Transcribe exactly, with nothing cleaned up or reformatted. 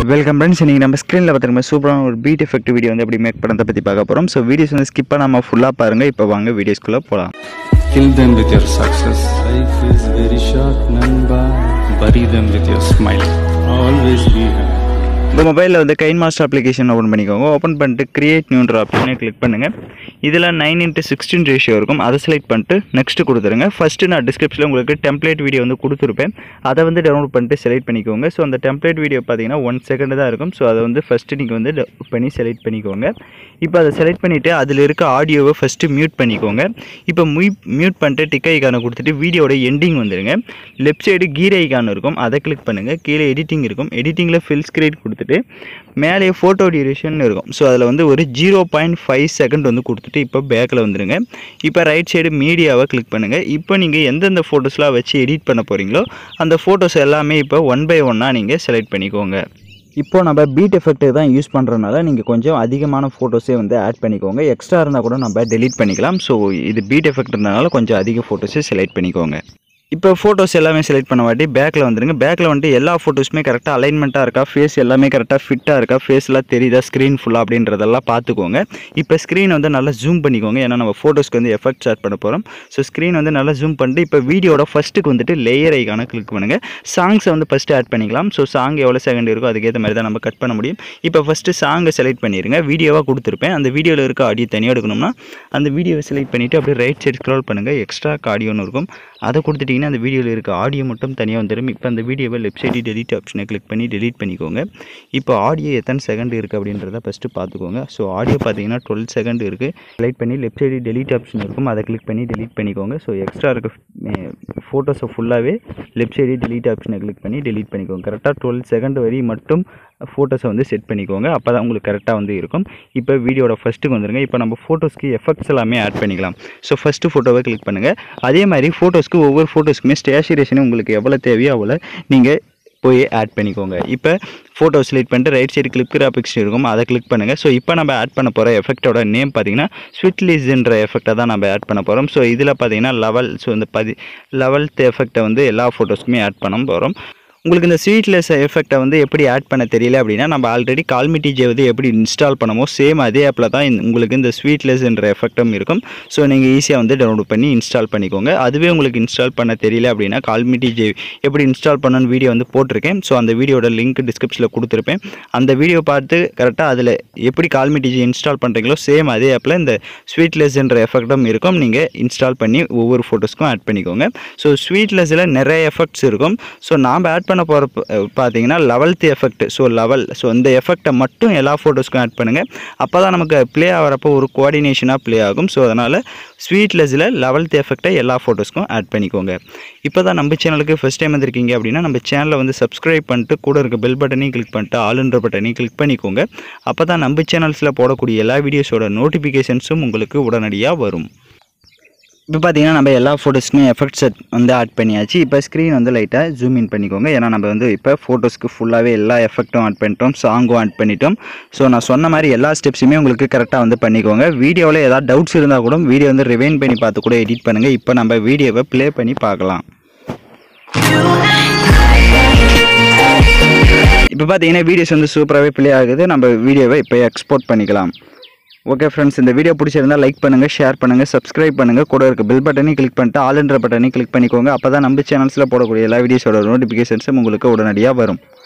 Welcome friends, இன்னைக்கு நம்ம ஸ்கிரீன்ல பாத்தீங்கன்னா சூப்பரான ஒரு பீட் எஃபெக்ட் வீடியோ வந்து எப்படி மேக் பண்றத பத்தி பார்க்க போறோம். சோ வீடியோஸ் வந்து ஸ்கிப் பண்ணாம ஃபுல்லா பாருங்க. இப்போ வாங்க வீடியோஸ்க்குள்ள போலாம். Kill them with your success. Life is very short, namba. Bury them with your smile. Always be happy. இந்த மொபைலில் வந்து கைன்மாஸ்டர் அப்ளிகேஷன் ஓப்பன் பண்ணிக்கோங்க. ஓப்பன் பண்ணிட்டு கிரியேட் நியூன்ற ஆப்ஷனை கிளிக் பண்ணுங்கள். இதில் நைன் இன்ட்டு சிக்ஸ்டீன் ரேஷியோ இருக்கும். அதை செலக்ட் பண்ணிட்டு நெக்ஸ்ட் கொடுத்துருங்க. ஃபஸ்ட்டு நான் டிஸ்கிரிப்ஷனில் உங்களுக்கு டெம்ப்ளேட் வீடியோ வந்து கொடுத்துருப்பேன். அதை வந்து டவுன்லோட் பண்ணிட்டு செலக்ட் பண்ணிக்கோங்க. ஸோ அந்த டெம்ப்ளேட் வீடியோ பார்த்தீங்கன்னா ஒன் செகண்ட் தான் இருக்கும். ஸோ அதை வந்து ஃபஸ்ட்டு நீங்கள் வந்து டவுன்லோட் பண்ணி செலக்ட் பண்ணிக்கோங்க. இப்போ அதை செலக்ட் பண்ணிவிட்டு அதில் இருக்க ஆடியோவை ஃபஸ்ட்டு மியூட் பண்ணிக்கோங்க. இப்போ மியூட் மியூட் பண்ணிட்டு டிக் ஐக்கானை கொடுத்துட்டு வீடியோட எண்டிங் வந்துடுங்க. லெஃப்ட் சைடு கீர் ஐக்கான் இருக்கும், அதை கிளிக் பண்ணுங்கள். கீழே எடிட்டிங் இருக்கும். எடிட்டிங்கில் ஃபில் ஸ்க்ரீன் கொடுத்துட்டு மேலே ஃபோட்டோ டியூரேஷன் இருக்கும். ஸோ அதில் வந்து ஒரு ஜீரோ பாயிண்ட் ஃபைவ் செகண்ட் வந்து கொடுத்துட்டு இப்போ பேக்கில் வந்துடுங்க. இப்போ ரைட் சைடு மீடியாவை கிளிக் பண்ணுங்கள். இப்போ நீங்கள் எந்தெந்த ஃபோட்டோஸ்லாம் வச்சு எடிட் பண்ண போகிறீங்களோ அந்த ஃபோட்டோஸ் எல்லாமே இப்போ ஒன் பை ஒன்னாக நீங்கள் செலக்ட் பண்ணிக்கோங்க. இப்போது நம்ம பீட் எஃபெக்ட் தான் யூஸ் பண்ணுறதுனால நீங்கள் கொஞ்சம் அதிகமான ஃபோட்டோஸே வந்து ஆட் பண்ணிக்கோங்க. எக்ஸ்ட்ரா இருந்தால் கூட நம்ம டெலீட் பண்ணிக்கலாம். ஸோ இது பீட் எஃபெக்ட்னால கொஞ்சம் அதிக ஃபோட்டோஸே செலக்ட் பண்ணிக்கோங்க. இப்போ ஃபோட்டோஸ் எல்லாமே செலக்ட் பண்ண வாட்டி பேக்கில் வந்துடுங்க. பேக்கில் வந்துட்டு எல்லா ஃபோட்டோஸுமே கரெக்டாக அலைன்மெண்ட்டாக இருக்கா, ஃபேஸ் எல்லாமே கரெக்டாக ஃபிட்டாக இருக்கா, ஃபேஸ்லாம் தெரியுதா, ஸ்க்ரீன் ஃபுல்லாக அப்படின்றதெல்லாம் பார்த்துக்கோங்க. இப்போ ஸ்க்ரீன் வந்து நல்லா ஜூம் பண்ணிக்கோங்க. ஏன்னா நம்ம ஃபோட்டோஸ்க்கு வந்து எஃபெக்ட் ஆட் பண்ண போகிறோம். ஸோ ஸ்க்ரீன் வந்து நல்லா ஜூம் பண்ணிட்டு இப்போ வீடியோட ஃபஸ்ட்டுக்கு வந்துட்டு லேயர் ஐக்கான கிளிக் பண்ணுங்கள். சாங்ஸை வந்து ஃபஸ்ட்டு ஆட் பண்ணிக்கலாம். ஸோ சாங் எவ்வளோ செகண்ட் இருக்கோ அதுக்கேற்ற மாதிரி தான் நம்ம கட் பண்ண முடியும். இப்போ ஃபஸ்ட்டு சாங்கை செலக்ட் பண்ணிடுங்க. வீடியோவாக கொடுத்துருப்பேன். அந்த வீடியோவில் இருக்க ஆடியோ தனியாக எடுக்கணும்னா அந்த வீடியோவை செலக்ட் பண்ணிவிட்டு அப்படியே ரைட் சைடு ஸ்க்ரோல் பண்ணுங்கள். எக்ஸ்ட்ரா ஆடியோன்னு இருக்கும், அதை கொடுத்துட்டிங்கன்னா அந்த வீடியோவில் இருக்க ஆடியோ மட்டும் தனியாக வந்துடும். இப்போ அந்த வீடியோவை லெஃப்ட் சைடு டெலிட் ஆப்ஷனை கிளிக் பண்ணி டெலிட் பண்ணிக்கோங்க. இப்போ ஆடியோ எத்தனை செகண்ட் இருக்குது அப்படின்றத ஃபஸ்ட்டு பார்த்துக்கோங்க. ஸோ ஆடியோ பார்த்தீங்கன்னா டுவெல் செகண்ட் இருக்குது. செலக்ட் பண்ணி லெஃப்ட் சைடு டெலிட் ஆப்ஷன் இருக்கும், அதை கிளிக் பண்ணி டெலிட் பண்ணிக்கோங்க. ஸோ எக்ஸ்ட்ரா இருக்க ஃபோட்டோஸை ஃபுல்லாகவே லெஃப்ட் சைடு டெலிட் ஆப்ஷனை கிளிக் பண்ணி டெலிட் பண்ணிக்கோங்க. கரெக்டாக டுவெல் செகண்ட் வரை மட்டும் ஃபோட்டோஸை வந்து செட் பண்ணிக்கோங்க. அப்போ தான் உங்களுக்கு கரெக்டாக வந்து இருக்கும். இப்போ வீடியோட ஃபஸ்ட்டுக்கு வந்துடுங்க. இப்போ நம்ம ஃபோட்டோஸ்க்கு எஃபெக்ட்ஸ் எல்லாமே ஆட் பண்ணிக்கலாம். ஸோ ஃபஸ்ட்டு ஃபோட்டோவை கிளிக் பண்ணுங்கள். அதே மாதிரி ஃபோட்டோஸ்க்கு ஒவ்வொரு ஃபோட்டோஸ்க்குமே ஸ்டேச்சுரேஷன் உங்களுக்கு எவ்வளோ தேவையோ அவ்வளோ நீங்கள் போய் ஆட் பண்ணிக்கோங்க. இப்போ ஃபோட்டோ செலக்ட் பண்ணிட்டு ரைட் சைடு கிளிக் கிராபிக்ஸ் இருக்கும், அதை கிளிக் பண்ணுங்கள். ஸோ இப்போ நம்ம ஆட் பண்ண போகிற எஃபெக்டோட நேம் பார்த்தீங்கன்னா ஸ்வீட்லிஸ்ன்ற எஃபெக்டை தான் நம்ம ஆட் பண்ண போகிறோம். ஸோ இதில் பார்த்தீங்கன்னா லெவல் ஸோ இந்த பதி லெவல்த் எஃபெக்டை வந்து எல்லா ஃபோட்டோஸ்க்குமே ஆட் பண்ண போகிறோம். உங்களுக்கு இந்த ஸ்வீட்லெஸ் எஃபெக்டை வந்து எப்படி ஆட் பண்ண தெரியல அப்படின்னா நம்ம ஆல்ரெடி கால்மிட்டிஜை வந்து எப்படி இன்ஸ்டால் பண்ணமோ சேம் அதே ஆப்பில் தான் உங்களுக்கு இந்த ஸ்வீட்லெஸ்ன்ற எஃபெக்டும் இருக்கும். ஸோ நீங்கள் ஈஸியாக வந்து டவுன்லோட் பண்ணி இன்ஸ்டால் பண்ணிக்கோங்க. அதுவே உங்களுக்கு இன்ஸ்டால் பண்ண தெரியல அப்படின்னா கால்மிட்டிஜை எப்படி இன்ஸ்டால் பண்ணணும்னு வீடியோ வந்து போட்டிருக்கேன். ஸோ அந்த வீடியோட லிங்க் டிஸ்கிரிப்ஷனில் கொடுத்துருப்பேன். அந்த வீடியோ பார்த்து கரெக்டாக அதில் எப்படி கால்மிட்டிஜை இன்ஸ்டால் பண்ணுறீங்களோ சேம் அதே ஆப்பில் இந்த ஸ்வீட்லெஸ்ன்ற எஃபெக்டும் இருக்கும். நீங்கள் இன்ஸ்டால் பண்ணி ஒவ்வொரு ஃபோட்டோஸ்க்கும் ஆட் பண்ணிக்கோங்க. ஸோ ஸ்வீட்லெஸ்ஸில் நிறைய எஃபெக்ட்ஸ் இருக்கும். ஸோ நாம் ஆட் பண்ண போகிற பார்த்தீங்கன்னா லெவல்த் எஃபெக்ட். ஸோ லெவல் ஸோ இந்த எஃபெக்டை மட்டும் எல்லா ஃபோட்டோஸ்க்கும் ஆட் பண்ணுங்கள். அப்போ தான் நமக்கு ப்ளே ஆகிறப்போ ஒரு கோஆர்டினேஷனாக ப்ளே ஆகும். ஸோ அதனால் ஸ்வீட்லெஸ்ஸில் லெவல்த் எஃபெக்டை எல்லா ஃபோட்டோஸ்க்கும் ஆட் பண்ணிக்கோங்க. இப்போ தான் நம்ம சேனலுக்கு ஃபஸ்ட் டைம் வந்திருக்கீங்க அப்படின்னா நம்ம சேனலை வந்து சப்ஸ்கிரைப் பண்ணிட்டு கூட இருக்க பெல் பட்டனையும் கிளிக் பண்ணிட்டு ஆளுன்ற பட்டனையும் கிளிக் பண்ணிக்கோங்க. அப்போ தான் நம்ம சேனல்ஸில் போடக்கூடிய எல்லா வீடியோஸோட நோட்டிஃபிகேஷன்ஸும் உங்களுக்கு உடனடியாக வரும். இப்போ பார்த்தீங்கன்னா நம்ம எல்லா ஃபோட்டோஸ்க்குமே எஃபெக்ட் செட் வந்து ஆட் பண்ணியாச்சு. இப்போ ஸ்க்ரீன் வந்து லைட்டாக ஜூம் இன் பண்ணிக்கோங்க. ஏன்னா நம்ம வந்து இப்போ ஃபோட்டோஸ்க்கு ஃபுல்லாகவே எல்லா எஃபெக்ட்டும் ஆட் பண்ணிட்டோம், சாங்கும் ஆட் பண்ணிட்டோம். ஸோ நான் சொன்ன மாதிரி எல்லா ஸ்டெப்ஸுமே உங்களுக்கு கரெக்டாக வந்து பண்ணிக்கோங்க. வீடியோவில் ஏதாவது டவுட்ஸ் இருந்தால் கூட வீடியோ வந்து ரிவைன் பண்ணி பார்த்து கூட எடிட் பண்ணுங்கள். இப்போ நம்ம வீடியோவை ப்ளே பண்ணி பார்க்கலாம். இப்போ பார்த்தீங்கன்னா வீடியோஸ் வந்து சூப்பராகவே ப்ளே ஆகுது. நம்ம வீடியோவை இப்போ எக்ஸ்போர்ட் பண்ணிக்கலாம். ஓகே ஃப்ரெண்ட்ஸ், இந்த வீடியோ பிடிச்சிருந்தால் லைக் பண்ணுங்கள், ஷேர் பண்ணுங்கள், சப்ஸ்கிரைப் பண்ணுங்கள். கூட இருக்க பெல் பட்டனையும் கிளிக் பண்ணிட்டு ஆளுன்ற பட்டனையும் கிளிக் பண்ணிக்கோங்க. அப்போ தான் நம்ம சேனல்ஸில் போடக்கூடிய எல்லா வீடியோஸோட நோட்டிஃபிகேஷன்ஸும் உங்களுக்கு உடனடியாக வரும்.